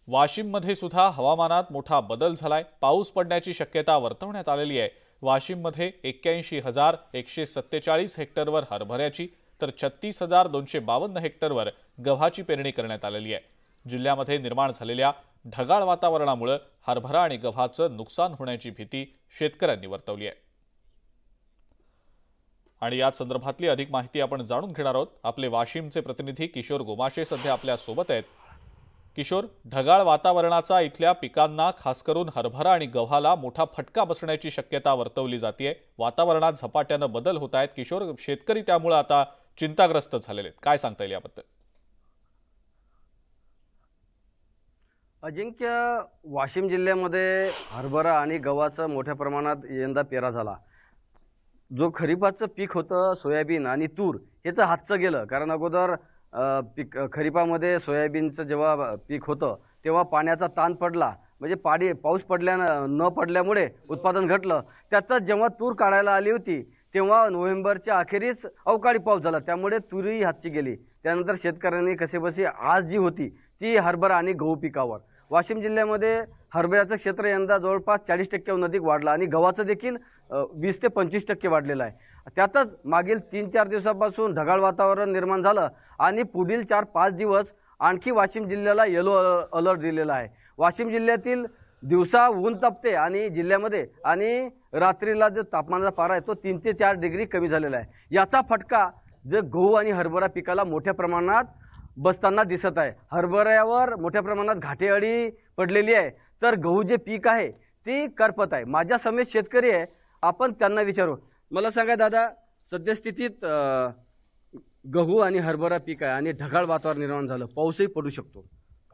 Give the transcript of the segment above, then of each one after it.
वाशिममध्ये सुद्धा हवामानात मोठा बदल झालाय। पाऊस पडण्याची शक्यता वर्तवण्यात आलेली आहे। वाशिममध्ये 81,147 हेक्टरवर हरभऱ्याची तर 36,252 हेक्टरवर गव्हाची पेरणी करण्यात आलेली आहे। जिल्ह्यामध्ये निर्माण झालेल्या ढगाळ वातावरणामुळे हरभरा आणि गव्हाचं नुकसान होण्याची भीती शेतकऱ्यांनी वर्तवली आहे। आणि या संदर्भातली अधिक माहिती आपण जाणून घेणार आहोत। आपले वाशिमचे प्रतिनिधी किशोर गोमाशे सध्या आपल्या सोबत आहेत। किशोर, ढगाळ वातावरणाचा इथल्या पिकांना खास करून हरभरा आणि गव्हाला मोठा फटका बसण्याची शक्यता वर्तवली जाते। वातावरणात झपाट्याने बदल होत आहेत। किशोर, शेतकरी त्यामुळे आता चिंताग्रस्त झालेले आहेत, काय सांगता येईल याबद्दल? अजिंक्य, वाशिम जिल्ह्यामध्ये हरभरा आणि गव्हाचा मोठ्या प्रमाणात यंदा पेरा झाला। जो खरीपाचं पीक होतं सोयाबीन आणि तूर हे तर हातचं गेलं, कारण अगोदर खरीपामध्ये सोयाबीनचं जेव्हा पीक होतं तेव्हा पाण्याचा ताण पडला, म्हणजे पाऊस न पडल्यामुळे उत्पादन घटलं। त्याचा जेव्हा तूर काढायला आली होती तेव्हा नोव्हेंबरच्या अखेरीस अवकाळी पाऊस झाला, त्यामुळे तूरही हातची गेली। त्यानंतर शेतकऱ्यांनी कसेबसे आज जी होती ती हरभरा आणि गहू पिकावर। वाशिम जिल्ह्यामध्ये हरभऱ्याचं क्षेत्र यंदा जवळपास 40% अधिक वाढलं आणि गव्हाचं देखील 20 ते 25% वाढलेलं आहे। त्यातच मागील 3-4 दिवसापासून ढगाळ वातावरण निर्माण झालं आणि पुढील 4-5 दिवस आणखी वाशिम जिल्ह्याला येलो अलर्ट दिलेला आहे। वाशिम जिल्ह्यातील दिवसा ऊन तापते आणि जिल्ह्यामध्ये आणि रात्रीला जो तापमानाचा पारा आहे तो 3 ते 4 डिग्री कमी झालेला आहे। याचा फटका जे गहू आणि हरभरा पिकाला मोठ्या प्रमाणात बसताना दिसत आहे। हरभऱ्यावर मोठ्या प्रमाणात घाटेअळी पडलेली आहे, तर गहू जे पीक आहे ती करपत आहे। माझ्या समेत शेतकरी आहे, आपण त्यांना विचारू। मला सांगा दादा, सद्यस्थितीत गहू आणि हरभरा पीक आहे आणि ढगाळ वातावरण निर्माण झालं, पाऊसही पडू शकतो।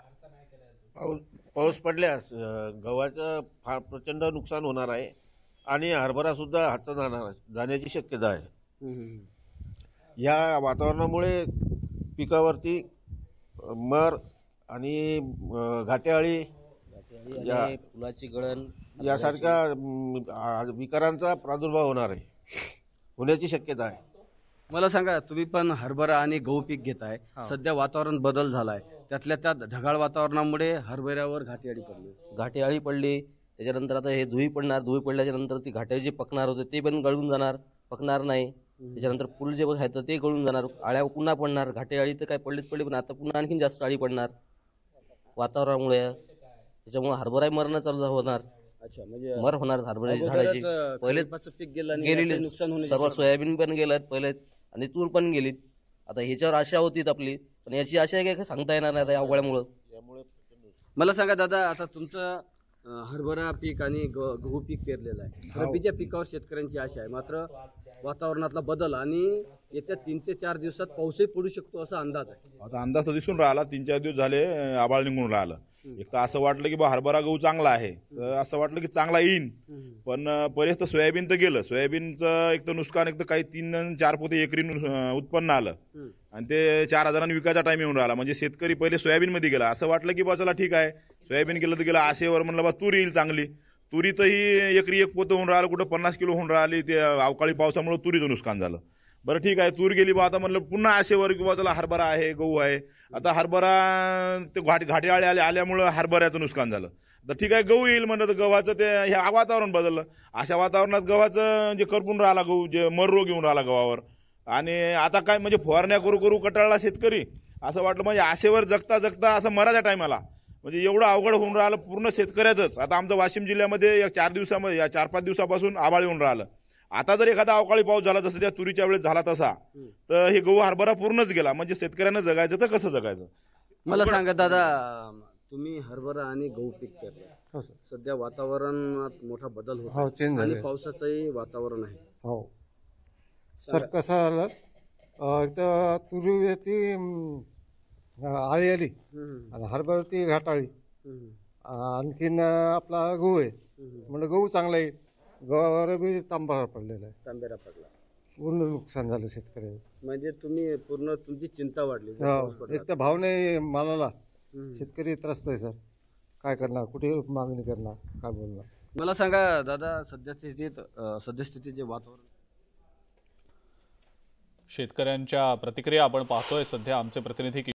पाऊस पडल्यास गव्हाचं फार प्रचंड नुकसान होणार आहे आणि हरभरा सुद्धा हातचा जाण्याची शक्यता आहे। या वातावरणामुळे पिकावरती मर आणि घाटेअळी, फुलाची गळण यासारख्या विकारांचा प्रादुर्भाव होण्याची शक्यता आहे। मला सांगा, तुम्ही पण हरभरा आणि गहू पीक घेताय, सध्या वातावरण बदल झालाय, त्यातल्या त्यात ढगाळ वातावरणामुळे हरभऱ्यावर घाटेअळी पडली। त्याच्यानंतर आता हे धुई पडणार, धुई पडल्याच्या नंतर ती घाटे जे पकणार होते ते पण गळून जाणार, पकणार नाही। त्याच्यानंतर फुल जे आहे ते गळून जाणार, आळ्या पुन्हा पडणार। घाटेअळी तर काय पडलीच पडली, पण आता पुन्हा आणखीन जास्त अळी पडणार वातावरणामुळे। त्याच्यामुळे हरभरा मरणं चालू होणार। अच्छा, म्हणजे मर होणार हरभऱ्याची झाडाची। पहिले पीक गेलं, गेलेली सर्व सोयाबीन पण गेलं पहिले आणि तूर पण गेलीत। आता ह्याच्यावर आशा होती आपली, पण याची आशा आहे काय सांगता येणार नाही आता अवकाळ्यामुळे। मला सांगा दादा, आता तुमचं हरभरा पीक आणि गहू पीक पेरलेलं आहे, रब्बीच्या पिकावर शेतकऱ्यांची आशा आहे, मात्र वातावरणातला बदल आणि येत्या 3 ते 4 दिवसात पाऊसही पडू शकतो असा अंदाज आहे। आता अंदाज तर दिसून राहिला, 3-4 दिवस झाले आबाळ निघून राहिलं। एक तर असं वाटलं की बा हरभरा गहू चांगला आहे, तर असं वाटलं की चांगला येईन, पण बरेच तर सोयाबीन तर गेलं। सोयाबीनचं एक तर नुकसान, एक तर काही 3-4 पोते एकरी उत्पन्न आलं आणि ते 4,000 विकायचा टाइम येऊन राहिला। म्हणजे शेतकरी पहिले सोयाबीन मध्ये गेला, असं वाटलं की बा चला ठीक आहे सोयाबीन गेलं तर गेलं, आशेवर म्हणलं बा तूर येईल चांगली। तुरीतही एकरी 1 पोतं होऊन राहिलं, कुठं 50 किलो होऊन राहिली। ते अवकाळी पावसामुळे तुरीचं नुकसान झालं। बरं ठीक आहे, तूर गेली बा, आता म्हणलं पुन्हा आशेवर किंवा चला हरभरा आहे, गहू आहे। आता हरभरा ते घाटेअळी आल्यामुळं हरभऱ्याचं नुकसान झालं, तर ठीक आहे गहू येईल म्हणलं, तर गव्हाचं ते हे वातावरण बदललं। अशा वातावरणात गव्हाचं जे करपून राहिला गहू, जे मर रोग येऊन राहिला गव्हावर, आणि आता काय म्हणजे फवारण्या करू कटाळला शेतकरी। असं वाटलं म्हणजे आशेवर जगता जगता असं मराच्या टायमाला म्हणजे एवढं अवघड होऊन राहिलं पूर्ण शेतकऱ्याचंच। आता आमचं वाशिम जिल्ह्यामध्ये या 4-5 दिवसापासून आबाळ येऊन राहिलं। आता जर एखादा अवकाळी पाऊस झाला जसं त्या तुरीच्या वेळेस झाला तसा, तर हे गहू हरभरा पूर्णच गेला। म्हणजे शेतकऱ्यांना जगायचं तर कसं जगायचं? मला सांगा दादा, तुम्ही हरभरा आणि गहू पीक पेरलं, सध्या वातावरणात मोठा बदल होतो आणि पावसाचंही वातावरण आहे। हो सर, कसं झालं, तर तुरीवरती आळी आली आणि हरभऱ्यावरती घाटाळी, आणखीन आपला गहू आहे, म्हणजे गहू चांगला आहे, गव्हावर बी तांबेरा पडलेला आहे, पूर्ण नुकसान झालं शेतकऱ्याचं। म्हणजे तुम्ही पूर्ण तुमची चिंता वाढली। एक तर भाव नाही मालाला, शेतकरी त्रस्त आहे सर, काय करणार, कुठे मागणी करणार, काय बोलणार? मला सांगा दादा, सद्यस्थितीत जे वातावरण, शेतकऱ्यांच्या प्रतिक्रिया आपण पाहतोय सध्या। आमचे प्रतिनिधी